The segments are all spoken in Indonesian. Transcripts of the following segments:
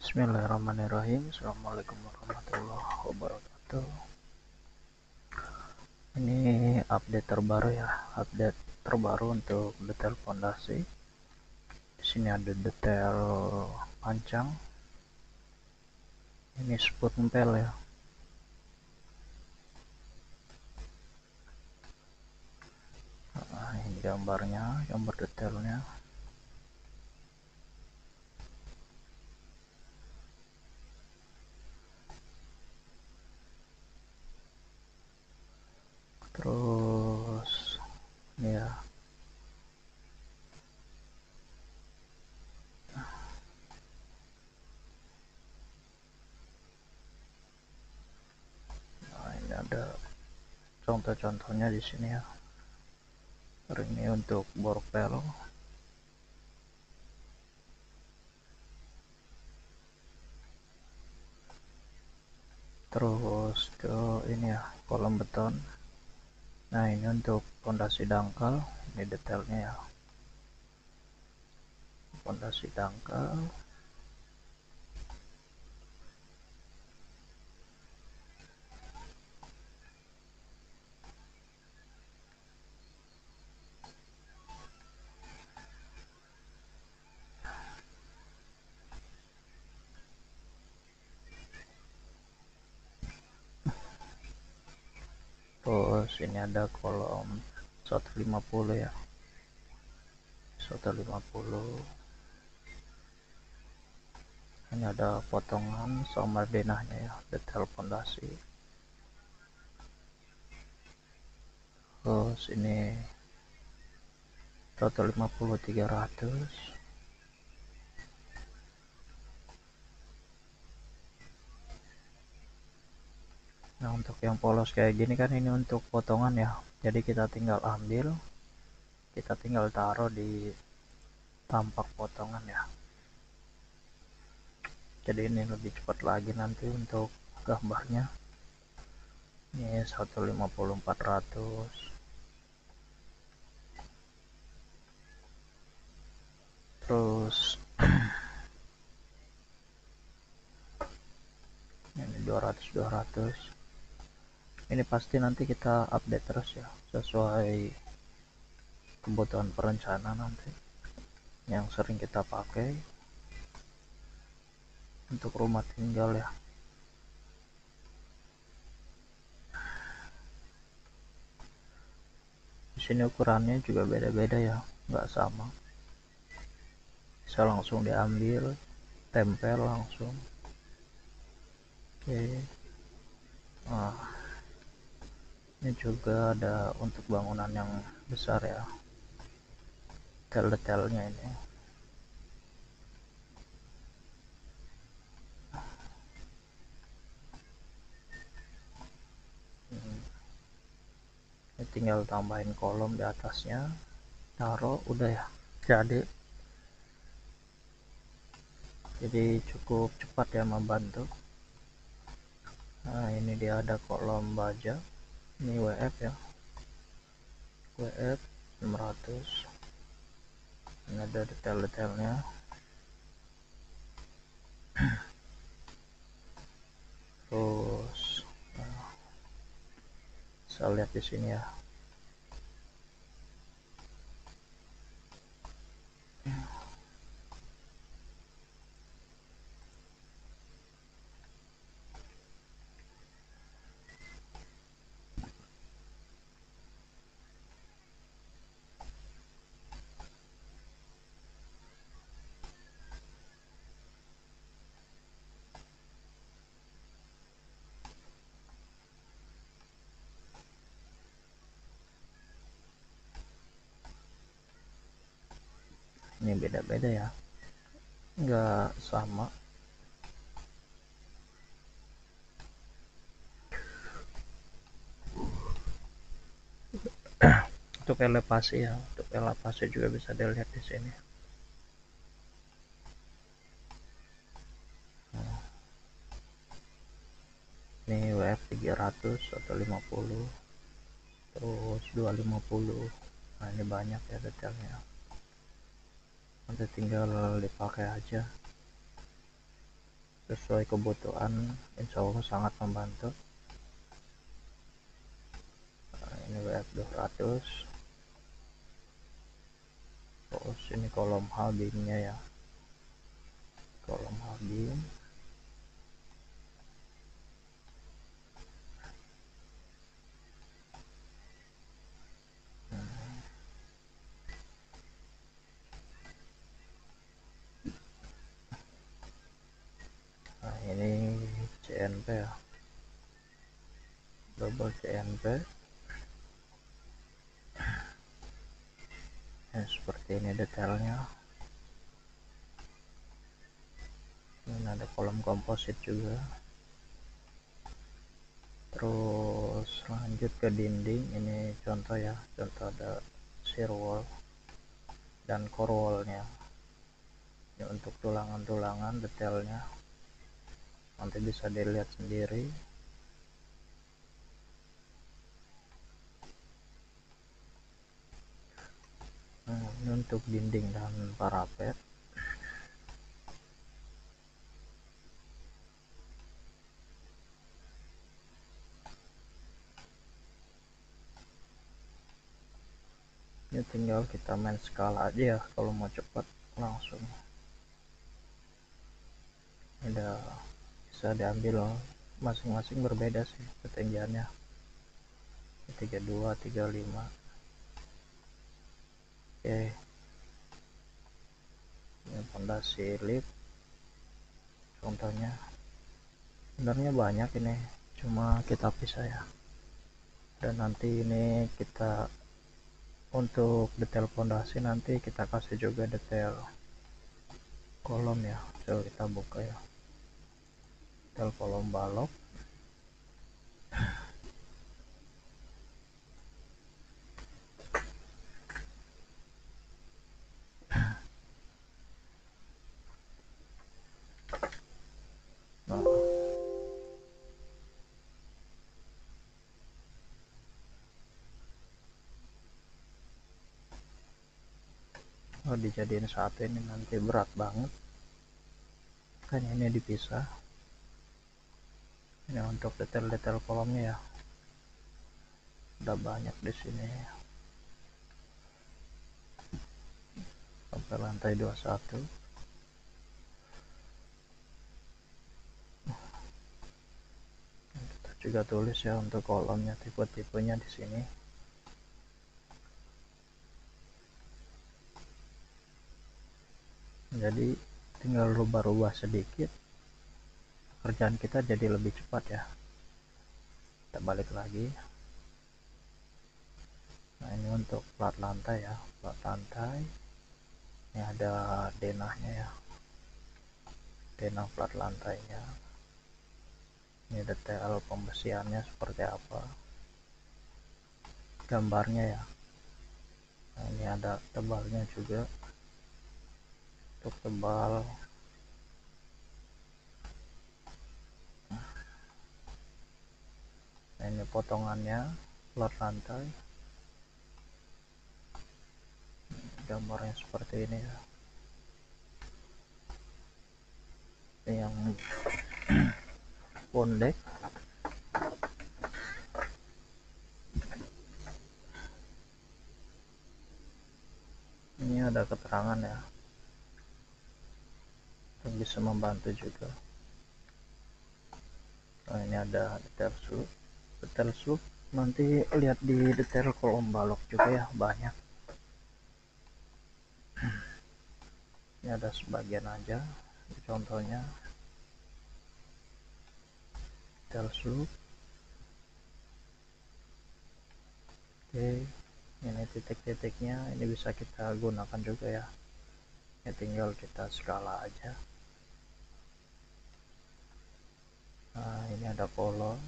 Bismillahirrahmanirrahim. Assalamualaikum warahmatullahi wabarakatuh. Ini update terbaru ya, update terbaru untuk detail fondasi. Di sini ada detail pancang. Ini spot empel ya. Nah, ini gambarnya, gambar detailnya. Terus ini ya. Nah, ini ada contoh-contohnya di sini ya. Ini untuk borpel. Terus ke ini ya, kolom beton. Nah, ini untuk fondasi dangkal. Ini detailnya ya. Fondasi dangkal. Terus ini ada kolom 150 ya, 150. Ini ada potongan sama denahnya ya, detail fondasi. Terus ini 150 300. Nah, untuk yang polos kayak gini kan ini untuk potongan ya, jadi kita tinggal ambil, kita tinggal taruh di tampak potongan ya. Jadi ini lebih cepat lagi nanti untuk gambarnya. Ini 150 400. Terus ini 200 200. Ini pasti nanti kita update terus ya, sesuai kebutuhan perencana nanti yang sering kita pakai untuk rumah tinggal ya. Di sini ukurannya juga beda-beda ya, nggak sama. Bisa langsung diambil, tempel langsung. Oke. Nah, ini juga ada untuk bangunan yang besar ya, detail-detailnya ini. Ini tinggal tambahin kolom di atasnya, taruh, udah ya, jadi cukup cepat ya, membantu. Nah, ini dia ada kolom baja, ini WF ya, WF 600. Ini ada detail-detailnya. Terus saya lihat di sini ya. Ini beda-beda ya, nggak sama. Untuk elevasi ya, untuk elevasi juga bisa dilihat di sini. Ini WF 300 atau 50, terus 250. Nah, ini banyak ya detailnya, nanti tinggal dipakai aja. sesuai kebutuhan, insya Allah sangat membantu. Nah, ini WF 200, terus ini kolom H-beamnya ya, kolom H-beam. Nah ini CNP ya, double CNP ya, seperti ini detailnya. Ini ada kolom komposit juga. Terus lanjut ke dinding, ini contoh ya, contoh ada shear wall dan core wallnya. Ini untuk tulangan-tulangan detailnya, nanti bisa dilihat sendiri. Nah, ini untuk dinding dan parapet. Ini tinggal kita main skala aja ya, kalau mau cepat langsung. Ini udah bisa diambil, masing-masing berbeda sih ketinggiannya, 32, 35. Oke, ini fondasi lift contohnya. Sebenarnya banyak ini, cuma kita pisah ya. Dan nanti ini kita untuk detail fondasi nanti kita kasih juga detail kolom ya. Coba kita buka ya, detail kolom balok. Nah, oh, dijadiin satu, ini nanti berat banget kan, ini dipisah. Ini untuk detail-detail kolomnya ya, udah banyak di sini sampai lantai 21. Kita juga tulis ya untuk kolomnya, tipe-tipenya di sini. Jadi tinggal rubah-rubah sedikit, kerjaan kita jadi lebih cepat ya. Kita balik lagi. Nah ini untuk plat lantai ya, plat lantai. Ini ada denahnya ya, denah plat lantainya. Ini detail pembesiannya seperti apa, gambarnya ya. Nah ini ada tebalnya juga, untuk tebal. Nah ini potongannya, plat lantai, gambarnya seperti ini ya. Ini yang pondek. Ini ada keterangan ya, yang bisa membantu juga. Nah ini ada detail slope. Detail slope nanti lihat di detail kolom balok juga ya, banyak. Ini ada sebagian aja, contohnya detail slope. Oke, ini titik-titiknya, ini bisa kita gunakan juga ya. Ini tinggal kita skala aja. Nah ini ada kolom.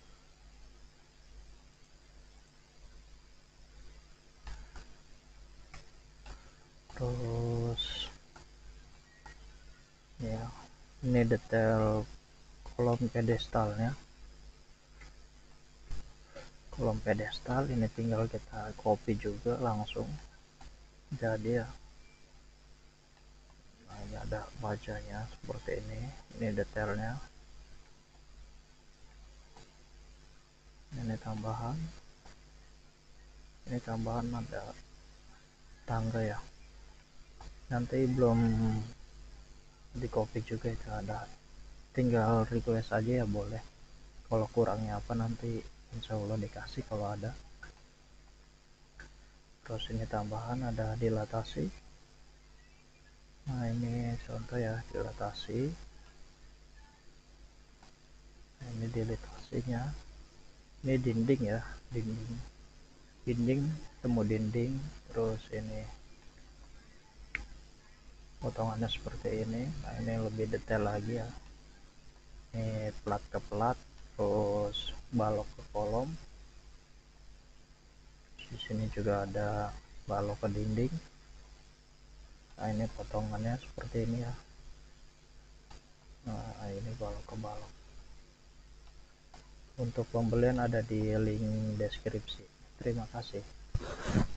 Terus ya, ini detail kolom pedestalnya. Kolom pedestal ini tinggal kita copy juga langsung jadi ya. Nah, ini ada bajanya seperti ini detailnya. Ini tambahan ada tangga ya, nanti belum di copy juga itu ada, tinggal request aja ya, boleh. Kalau kurangnya apa nanti insya Allah dikasih kalau ada. Terus ini tambahan ada dilatasi. Nah ini contoh ya, dilatasi. Nah, ini dilatasinya, ini dinding ya, dinding temu dinding. Terus ini potongannya seperti ini. Nah ini lebih detail lagi ya, ini plat ke plat, terus balok ke kolom. Di sini juga ada balok ke dinding. Nah ini potongannya seperti ini ya. Nah ini balok ke balok. Untuk pembelian ada di link deskripsi. Terima kasih.